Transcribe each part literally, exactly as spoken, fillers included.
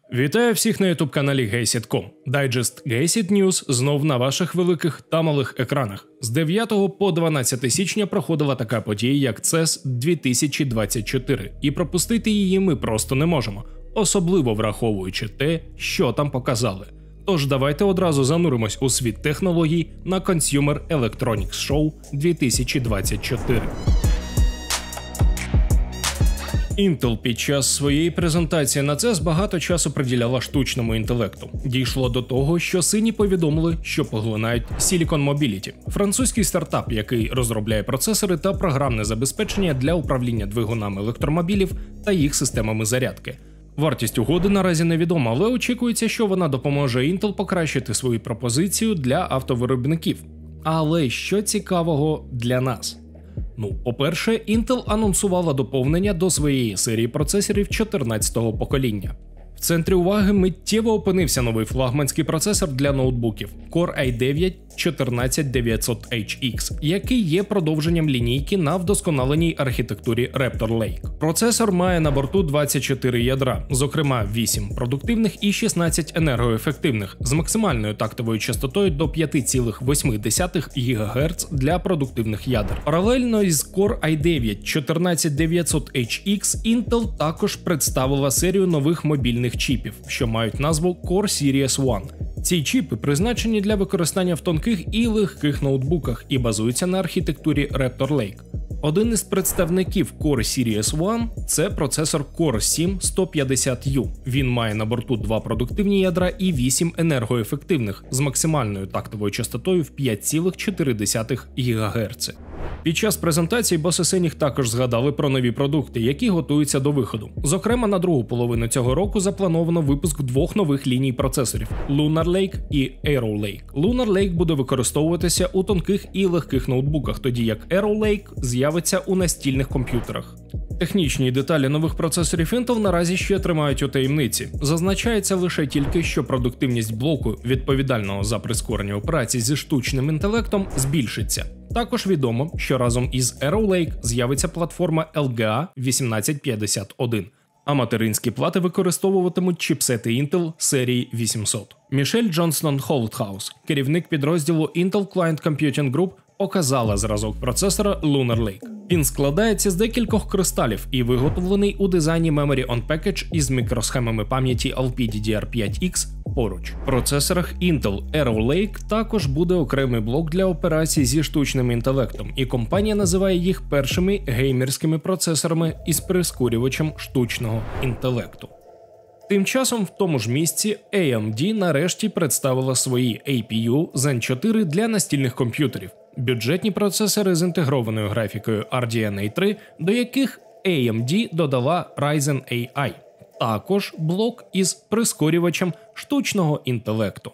Вітаю всіх на ютуб-каналі Гейсіт точка ком. Дайджест Гейсіт News знов на ваших великих та малих екранах. З дев'ятого по дванадцяте січня проходила така подія, як цес дві тисячі двадцять чотири, і пропустити її ми просто не можемо, особливо враховуючи те, що там показали. Тож давайте одразу зануримось у світ технологій на Consumer Electronics Show дві тисячі двадцять чотири. Intel під час своєї презентації на цес багато часу приділяла штучному інтелекту. Дійшло до того, що сині повідомили, що поглинають Silicon Mobility – французький стартап, який розробляє процесори та програмне забезпечення для управління двигунами електромобілів та їх системами зарядки. Вартість угоди наразі невідома, але очікується, що вона допоможе Intel покращити свою пропозицію для автовиробників. Але що цікавого для нас? Ну, по-перше, Intel анонсувала доповнення до своєї серії процесорів чотирнадцятого покоління. В центрі уваги миттєво опинився новий флагманський процесор для ноутбуків Core ай дев'ять чотирнадцять дев'ятсот ейч ікс, який є продовженням лінійки на вдосконаленій архітектурі Raptor Lake. Процесор має на борту двадцять чотири ядра, зокрема вісім продуктивних і шістнадцять енергоефективних, з максимальною тактовою частотою до п'ять цілих вісім десятих гігагерц для продуктивних ядер. Паралельно із Core ай дев'ять чотирнадцять дев'ятсот ейч ікс Intel також представила серію нових мобільних чіпів, що мають назву Core Series один. Ці чіпи призначені для використання в тонких і легких ноутбуках і базуються на архітектурі Raptor Lake. Один із представників Core Series один – це процесор Core сім сто п'ятдесят ю. Він має на борту два продуктивні ядра і вісім енергоефективних з максимальною тактовою частотою в п'ять цілих чотири десятих гігагерц. Під час презентації боси синіх також згадали про нові продукти, які готуються до виходу. Зокрема, на другу половину цього року заплановано випуск двох нових ліній процесорів – Lunar Lake і Arrow Lake. Lunar Lake буде використовуватися у тонких і легких ноутбуках, тоді як Arrow Lake з'явиться у настільних комп'ютерах. Технічні деталі нових процесорів Intel наразі ще тримають у таємниці. Зазначається лише тільки, що продуктивність блоку, відповідального за прискорення операцій зі штучним інтелектом, збільшиться. Також відомо, що разом із Arrow Lake з'явиться платформа ел гі ей вісімнадцять п'ятдесят один, а материнські плати використовуватимуть чіпсети Intel серії вісімсот. Мішель Джонстон-Холдхаус, керівник підрозділу Intel Client Computing Group, показала зразок процесора Lunar Lake. Він складається з декількох кристалів і виготовлений у дизайні Memory on Package із мікросхемами пам'яті ел пі ді ді ар п'ять ікс поруч. В процесорах Intel Arrow Lake також буде окремий блок для операцій зі штучним інтелектом, і компанія називає їх першими геймерськими процесорами із прискорювачем штучного інтелекту. Тим часом в тому ж місці ей ем ді нарешті представила свої ей пі ю Zen чотири для настільних комп'ютерів. Бюджетні процесори з інтегрованою графікою ар ді ен ей три, до яких ей ем ді додала Ryzen ей ай. Також блок із прискорювачем штучного інтелекту.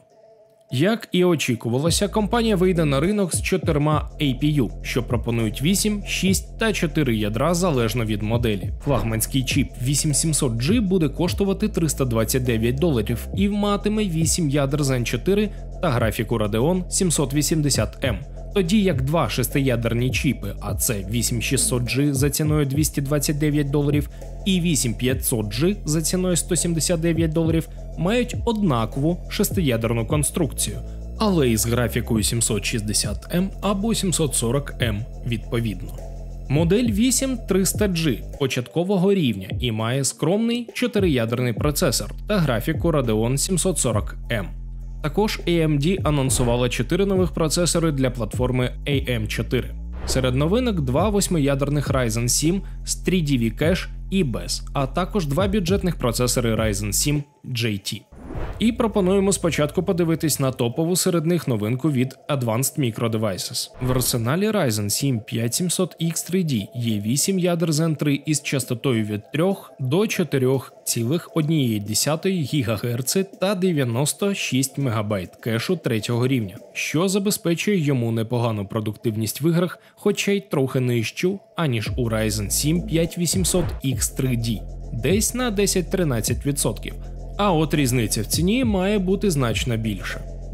Як і очікувалося, компанія вийде на ринок з чотирма ей пі ю, що пропонують вісім, шість та чотири ядра залежно від моделі. Флагманський чіп вісім сімсот джі буде коштувати триста двадцять дев'ять доларів і матиме вісім ядер Zen чотири та графіку Radeon сімсот вісімдесят ем. Тоді як два шестиядерні чіпи, а це вісім шістсот джі за ціною двісті двадцять дев'ять доларів і вісім п'ятсот джі за ціною сто сімдесят дев'ять доларів, мають однакову шестиядерну конструкцію, але із графікою сімсот шістдесят ем або сімсот сорок ем відповідно. Модель вісім триста джі початкового рівня і має скромний чотириядерний процесор та графіку Radeon сімсот сорок ем. Також ей ем ді анонсувала чотири нових процесори для платформи ей ем чотири. Серед новинок два восьмиядерних Ryzen сім з три ді ві кеш і без, а також два бюджетних процесори Ryzen сім джей ті. І пропонуємо спочатку подивитись на топову серед них новинку від Advanced Micro Devices. В арсеналі Ryzen сім п'ять сімсот ікс три ді є вісім ядер Zen три із частотою від три до чотири цілих одна десята гігагерц та дев'яносто шість мегабайт кешу третього рівня, що забезпечує йому непогану продуктивність в іграх, хоча й трохи нижчу, аніж у Ryzen сім п'ять вісімсот ікс три ді, десь на десять-тринадцять відсотків. А от різниця в ціні має бути значно більша.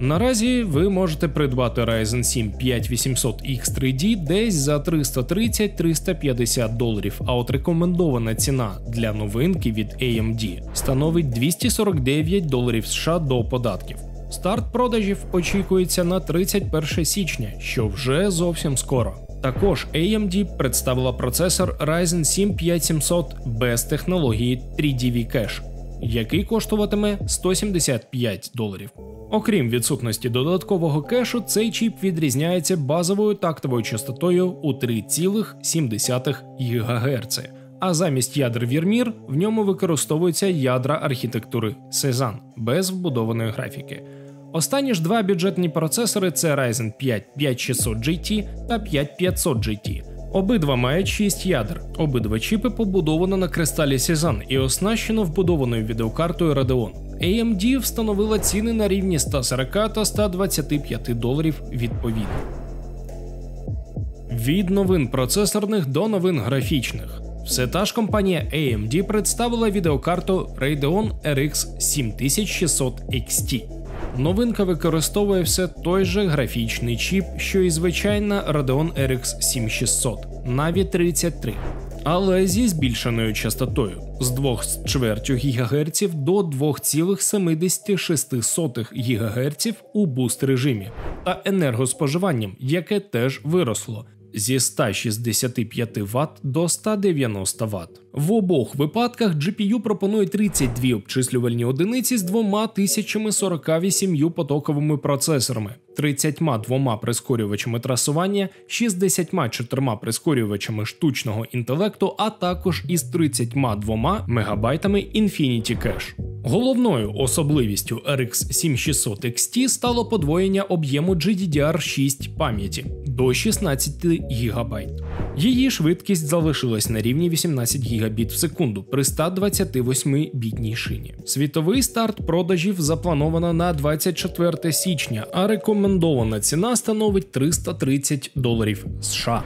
Наразі ви можете придбати Ryzen сім п'ять вісімсот ікс три ді десь за триста тридцять - триста п'ятдесят доларів, а от рекомендована ціна для новинки від ей ем ді становить двісті сорок дев'ять доларів США до податків. Старт продажів очікується на тридцять перше січня, що вже зовсім скоро. Також ей ем ді представила процесор Ryzen сім п'ять сімсот без технології три ді ві кеш, який коштуватиме сто сімдесят п'ять доларів. Окрім відсутності додаткового кешу, цей чіп відрізняється базовою тактовою частотою у три цілих сім десятих гігагерца, а замість ядер Вірмір в ньому використовуються ядра архітектури Сезан без вбудованої графіки. Останні ж два бюджетні процесори – це Ryzen п'ять п'ять шістсот джі ті та п'ять п'ятсот джі ті. Обидва мають шість ядер. Обидва чіпи побудовано на кристалі Сезан і оснащено вбудованою відеокартою Radeon. ей ем ді встановила ціни на рівні сто сорок та сто двадцять п'ять доларів відповідно. Від новин процесорних до новин графічних. Все та ж компанія ей ем ді представила відеокарту Radeon ар ікс сім тисяч шістсот ікс ті. Новинка використовує все той же графічний чіп, що і звичайна Radeon ар ікс сім тисяч шістсот Navi тридцять три, але зі збільшеною частотою з двох з чвертю гігагерца до двох цілих сімдесят шість сотих гігагерца у буст режимі та енергоспоживанням, яке теж виросло зі ста шістдесят п'ять ватт до ста дев'яноста ватт. В обох випадках джі пі ю пропонує тридцять дві обчислювальні одиниці з двома тисячами сорока вісім'ю потоковими процесорами, тридцятьма двома прискорювачами трасування, шістдесятьма чотирма прискорювачами штучного інтелекту, а також із тридцятьма двома мегабайтами Infinity Cache. Головною особливістю ар ікс сім тисяч шістсот ікс ті стало подвоєння об'єму джі ді ді ар шість пам'яті до шістнадцяти гігабайт. Її швидкість залишилась на рівні вісімнадцять гігабіт в секунду при ста двадцяти восьми бітній шині. Світовий старт продажів заплановано на двадцять четверте січня, а рекомендована ціна становить триста тридцять доларів США.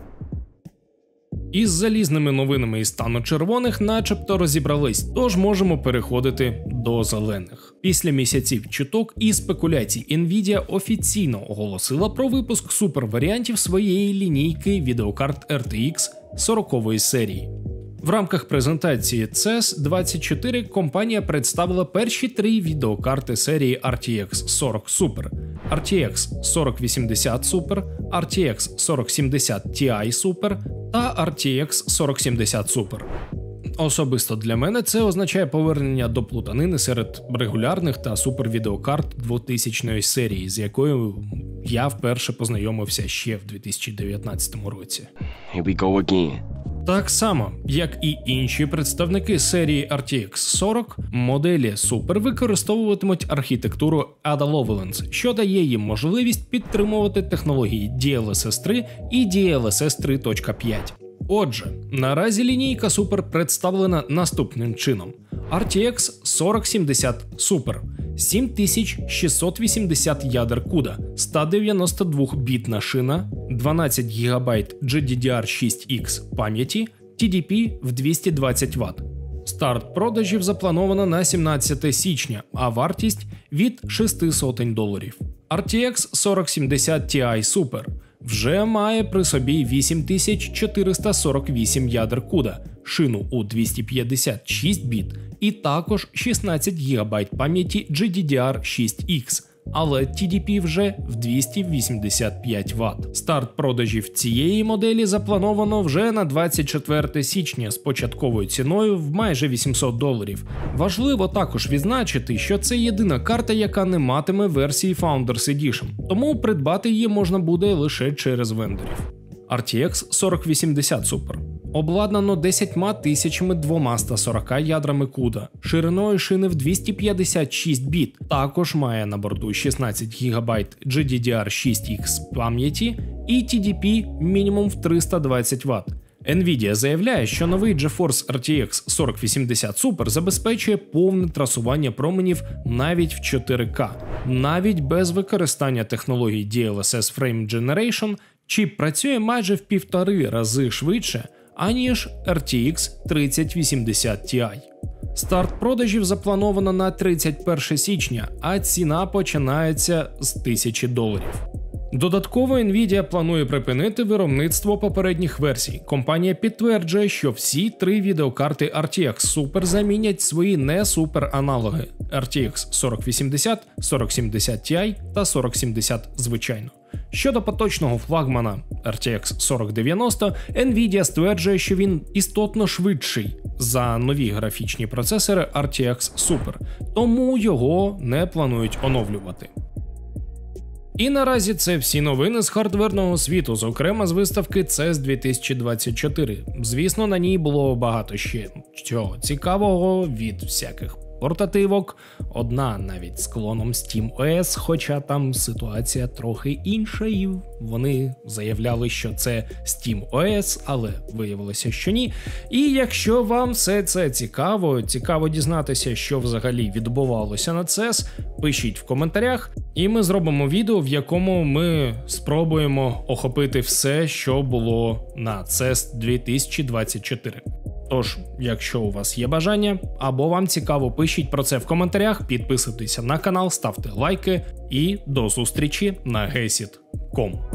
Із залізними новинами із стану червоних начебто розібрались, тож можемо переходити до зелених. Після місяців чуток і спекуляцій Nvidia офіційно оголосила про випуск суперваріантів своєї лінійки відеокарт ар ти ікс сорокової серії. В рамках презентації сі і ес двадцять чотири компанія представила перші три відеокарти серії ар ті ікс сорок Super, ар ті ікс сорок вісімдесят Super, ар ті ікс сорок сімдесят Ti Super та ар ті ікс сорок сімдесят Super. Особисто для мене це означає повернення до плутанини серед регулярних та супервідеокарт двотисячної серії, з якою я вперше познайомився ще в дві тисячі дев'ятнадцятому році. Here we go again. Так само, як і інші представники серії ар ті ікс сорок, моделі Super використовуватимуть архітектуру Ada Lovelace, що дає їм можливість підтримувати технології ді ел ес ес три і ді ел ес ес три точка п'ять. Отже, наразі лінійка Super представлена наступним чином. ар ті ікс сорок сімдесят Super, сім тисяч шістсот вісімдесят ядер куда, сто дев'яносто двохбітна шина, дванадцять гігабайт джі ді ді ар шість ікс пам'яті, ті ді пі в двісті двадцять ватт. Старт продажів заплановано на сімнадцяте січня, а вартість від шести сотень доларів. ар ті ікс сорок сімдесят Ti Super вже має при собі вісім тисяч чотириста сорок вісім ядер куда, шину у двісті п'ятдесят шість біт і також шістнадцять гігабайт пам'яті джі ді ді ар шість ікс, але ті ді пі вже в двісті вісімдесят п'ять ватт. Старт продажів цієї моделі заплановано вже на двадцять четверте січня з початковою ціною в майже вісімсот доларів. Важливо також відзначити, що це єдина карта, яка не матиме версії Founders Edition, тому придбати її можна буде лише через вендорів. ар ті ікс сорок вісімдесят Super обладнано десять тисяч двома сорока ядрами куда, шириною шини в двісті п'ятдесят шість біт, також має на борту шістнадцять гігабайт джі ді ді ар шість ікс пам'яті і ті ді пі мінімум в триста двадцять ватт. Nvidia заявляє, що новий GeForce ар ті ікс сорок вісімдесят Super забезпечує повне трасування променів навіть в чотири ка. Навіть без використання технологій ді ел ес ес Frame Generation чіп працює майже в півтори рази швидше, аніж ар ті ікс тридцять вісімдесят Ti. Старт продажів заплановано на тридцять перше січня, а ціна починається з тисячі доларів. Додатково Nvidia планує припинити виробництво попередніх версій. Компанія підтверджує, що всі три відеокарти ар ті екс Super замінять свої не-супер аналоги ар ті екс сорок вісімдесят, сорок сімдесят Ti та сорок сімдесят звичайно. Щодо поточного флагмана ар ті екс сорок дев'яносто, Nvidia стверджує, що він істотно швидший за нові графічні процесори ар ті екс Super, тому його не планують оновлювати. І наразі це всі новини з хардверного світу, зокрема з виставки сі і ес дві тисячі двадцять чотири. Звісно, на ній було багато ще чого цікавого від всяких портативок, одна навіть з клоном SteamOS, хоча там ситуація трохи інша, і вони заявляли, що це SteamOS, але виявилося, що ні. І якщо вам все це цікаво, цікаво дізнатися, що взагалі відбувалося на сі і ес, пишіть в коментарях, і ми зробимо відео, в якому ми спробуємо охопити все, що було на сі і ес дві тисячі двадцять чотири. Тож, якщо у вас є бажання, або вам цікаво, пишіть про це в коментарях, підписуйтеся на канал, ставте лайки і до зустрічі на гесіт крапка ком.